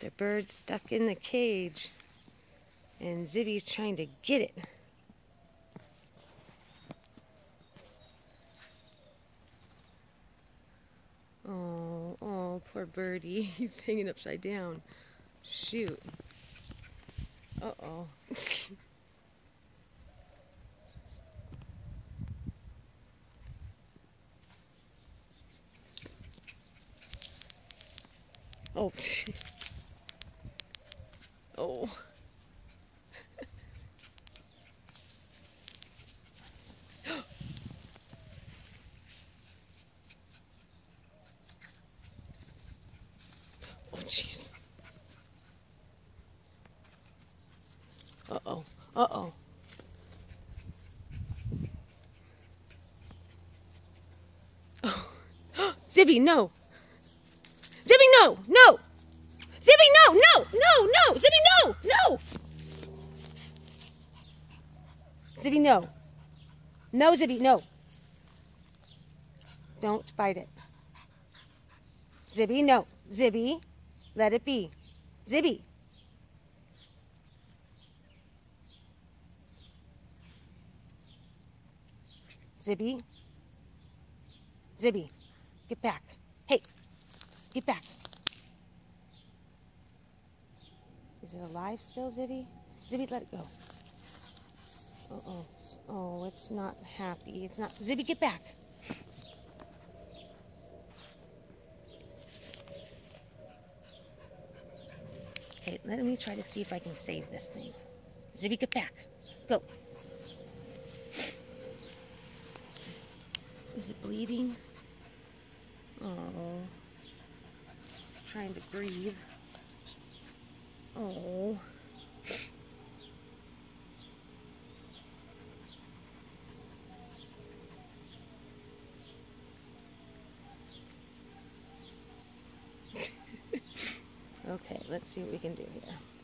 The bird's stuck in the cage, and Zibby's trying to get it. Oh, poor birdie. He's hanging upside down. Shoot. Uh-oh. Oh. Oh. Oh, jeez. Uh-oh. Uh-oh. Oh. Zibby, no. Zibby, no. No. Zibby, no. No. No. No. Zibby, no. No. Zibby, no. No, Zibby, no. Don't bite it. Zibby, no. Zibby, let it be. Zibby. Zibby. Zibby, get back. Hey, get back. Is it alive still, Zibby? Zibby, let it go. Uh-oh. Oh, it's not happy. It's not. Zibby, get back. Okay, let me try to see if I can save this thing. Zibby, get back. Go. Is it bleeding? Oh. It's trying to breathe. Oh. Okay, let's see what we can do here.